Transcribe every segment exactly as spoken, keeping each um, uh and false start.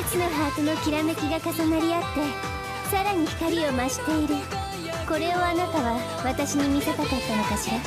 つのハートのきらめきが重なり合ってさらに光を増している。これをあなたは私に見せたかったのかしら。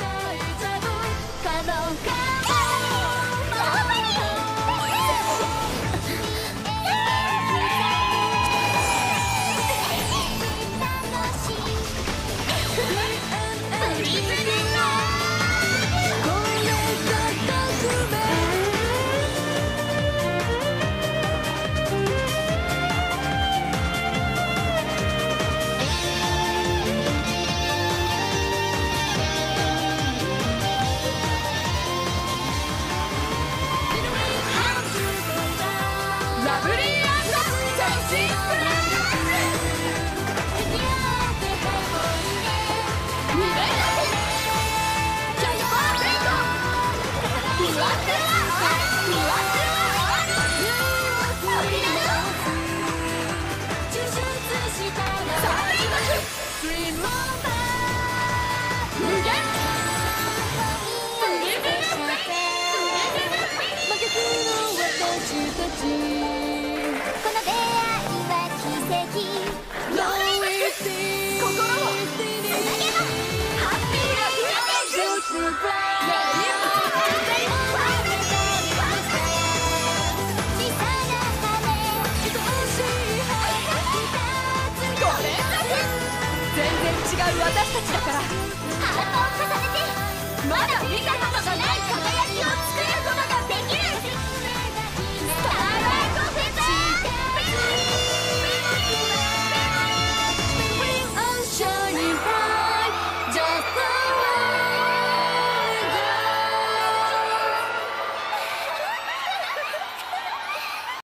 違う私たちだから。ハートを重ねてまだ見たことがない輝きを作るぞ。